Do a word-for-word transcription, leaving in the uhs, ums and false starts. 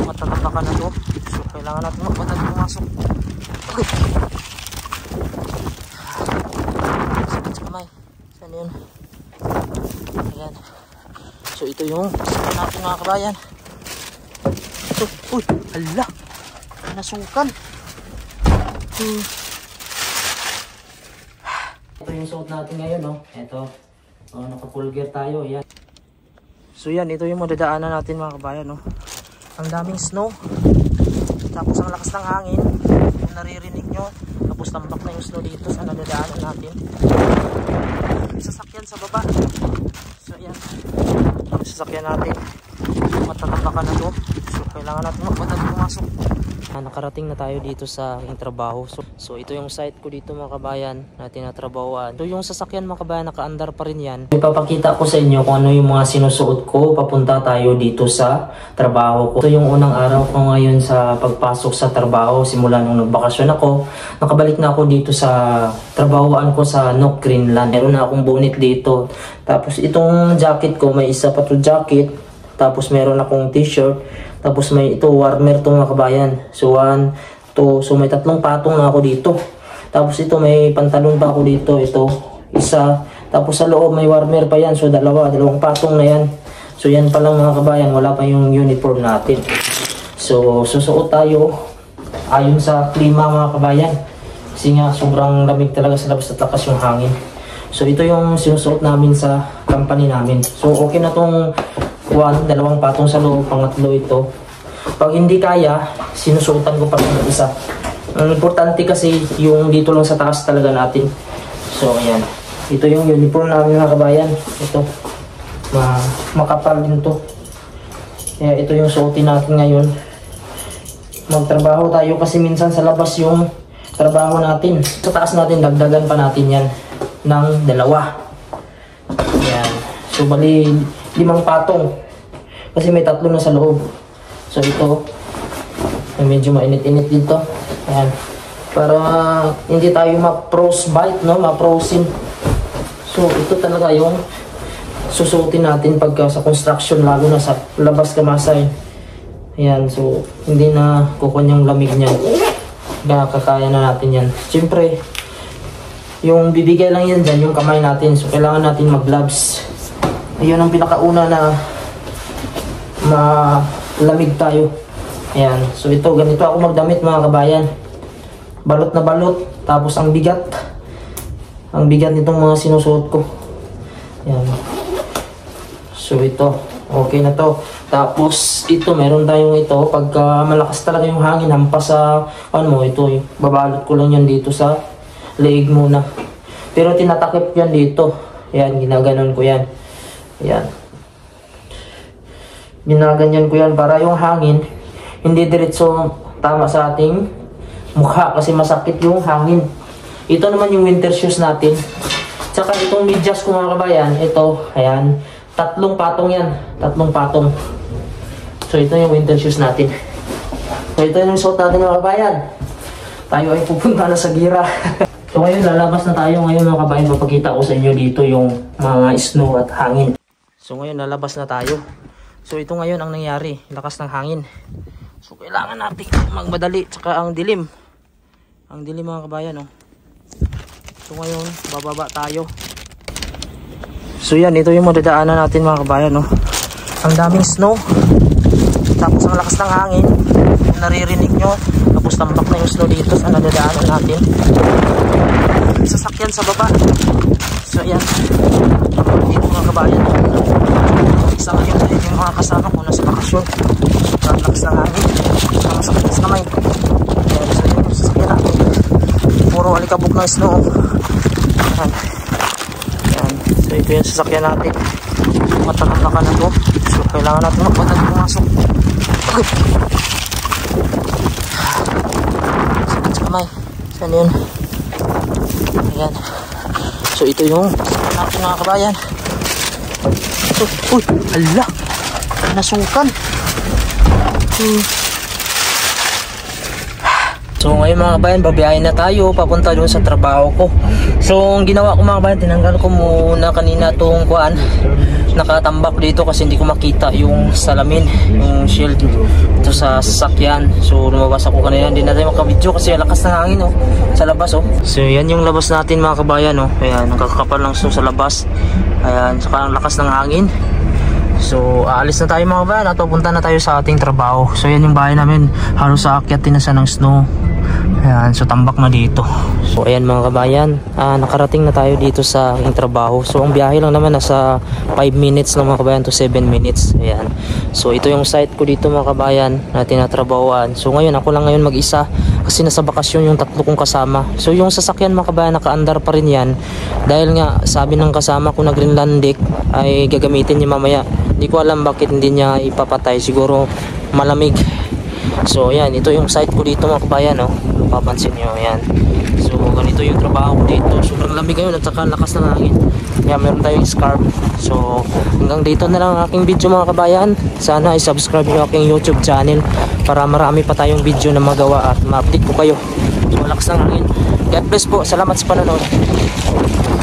Matatapa na to. So kailangan natin magbatag pumasok. Okay. Sakit sa kamay. Saan yun? Ayan. So ito yung sasakyan natin mga kabayan. Ito. Uy! Hala! Nasukan. Hmm. Ito yung suot natin ngayon, no? Ito. Oh, naka-full gear tayo. Ayan. So yan, ito yung madadaanan natin mga kabayan, no? Ang daming snow. Tapos ang lakas ng hangin. Kung naririnig nyo. Tapos tambak na yung snow dito sa nadadaanan natin. Sasakyan sa baba. So yan. Ang sasakyan natin. Matatapakan na to. So kailangan natin magbatag pumasok. Ah, nakarating na tayo dito sa aking trabaho. So, so ito yung site ko dito mga kabayan na tinatrabahoan. So yung sasakyan mga kabayan, naka-andar pa rin yan. Ipapakita ko sa inyo kung ano yung mga sinusuot ko papunta tayo dito sa trabaho ko. Ito yung unang araw ko ngayon sa pagpasok sa trabaho. Simula nung nagbakasyon ako, nakabalik na ako dito sa trabahoan ko sa Nook, Greenland. Meron na akong bonnet dito. Tapos itong jacket ko, may isa pa to jacket. Tapos meron akong t-shirt. Tapos may ito warmer to mga kabayan. So one, two, so may tatlong patong na ako dito. Tapos ito may pantalon pa ako dito. Ito, isa. Tapos sa loob may warmer pa yan. So dalawa, dalawang patong na yan. So yan pa lang mga kabayan. Wala pa yung uniform natin. So susuot tayo ayon sa klima mga kabayan. Kasi nga sobrang lamig talaga sa labas at lakas yung hangin. So ito yung sinusuot namin sa company namin. So okay na tong one, dalawang patong sa loob, pangatlo ito. Pag hindi kaya, sinusuotan ko pa ng isa. Ang importante kasi yung dito lang sa taas talaga natin. So ayan, ito yung uniform namin mga kabayan. Ito, ma makapal din to. Kaya ito yung suotin natin ngayon. Magtrabaho tayo kasi minsan sa labas yung trabaho natin. Sa taas natin, dagdagan pa natin yan ng dalawa. Ayan, so bali limang patong. Kasi may tatlo na sa loob. So ito, medyo mainit-init dito. Ayan. Para hindi tayo ma-frostbite, no? Ma-frozen. So ito talaga yung susuotin natin pagka sa construction, lalo na sa labas kamasay. Ayan, so hindi na kukuha yung lamig niyan. Kakaya na natin yan. Siyempre, yung bibigay lang yan dyan, yung kamay natin. So kailangan natin mag-gloves. Ayun ang pinakauna na malamig tayo. Ayan. So ito, ganito ako magdamit mga kabayan. Balot na balot. Tapos ang bigat. Ang bigat nitong mga sinusuot ko. Ayan. So ito, okay na to. Tapos ito, meron tayong ito. Pagka malakas talaga yung hangin, hampas sa, ano mo, ito, babalot ko lang yan dito sa leeg muna. Pero tinatakip yan dito. Ayan, ginaganon ko yan. Ayan. Ginaganyan ko yan para yung hangin hindi diretso tama sa ating mukha kasi masakit yung hangin. Ito naman yung winter shoes natin. Tsaka itong medyas ko mga kabayan, ito, ayan, tatlong patong yan. Tatlong patong. So ito yung winter shoes natin. So ito yung suot natin mga kabayan. Tayo ay pupunta na sa gira. So ngayon lalabas na tayo ngayon mga kabayan. Papakita ko sa inyo dito yung mga snow at hangin. So ngayon lalabas na tayo. So ito ngayon ang nangyari, lakas ng hangin. So kailangan natin magmadali, tsaka ang dilim. Ang dilim mga kabayan, oh. So ngayon, bababa tayo. So yan, ito yung madadaanan natin mga kabayan, oh. Ang daming snow. Tapos ang lakas ng hangin. Kung naririnig nyo, tapos tambak na yung snow dito sa nadadaanan natin. Sasakyan sa baba. So yan, dito mga kabayan, oh. Isa ngayon din yung mga kasama ko nasa bakasyon. Sobrang lakas ng hangin. Ang sakit sa kamay. Kaya gusto nyo yung sasakyan natin. Puro alikabok ng snow. Ayan. Ayan. So ito yung sasakyan natin. Matatapakan na to. So kailangan natin magbatag pumasok. Okay. Sakit sa kamay. Saan yun? Ayan. So ito yung sasakyan natin mga kabayan. So, uy, ala, nasukan. Hmm. So ngayon mga kabayan, babiyahin na tayo papunta doon sa trabaho ko. So ang ginawa ko mga kabayan, tinanggal ko muna kanina itong kuan, nakatambak dito kasi hindi ko makita yung salamin, yung shield ito sa sasakyan. So lumabas ako kanina, hindi na tayo makabidyo kasi lakas ng hangin oh, sa labas oh. So yan yung labas natin mga kabayan oh. Ayan, nakakapal lang so sa labas. Ayan, saka ang lakas ng hangin. So aalis na tayo mga kabayan at pupunta na tayo sa ating trabaho. So yan yung bahay namin, halos sa aakyatin na siya ng snow. Ayan, so tambak na dito. So ayan mga kabayan, ah, nakarating na tayo dito sa aking trabaho. So ang biyahe lang naman nasa five minutes lang mga kabayan to seven minutes. Ayan. So ito yung site ko dito mga kabayan na tinatrabahoan. So ngayon ako lang ngayon mag-isa kasi nasa bakasyon yung tatlo kong kasama. So yung sasakyan mga kabayan naka-andar pa rin yan. Dahil nga sabi ng kasama ko na Greenlandic ay gagamitin niya mamaya. Hindi ko alam bakit hindi niya ipapatay, siguro malamig. So yan, ito yung site ko dito mga kabayan oh. Mapapansin nyo yan. So ganito yung trabaho ko dito. Sobrang lamig ngayon at saka lakas ng hangin. Yan, meron tayong scarf. So hanggang dito na lang ang aking video mga kabayan. Sana i-subscribe yung aking YouTube channel para marami pa tayong video na magawa at ma-update ko kayo. So lakas ng hangin. God bless po, salamat sa panonood.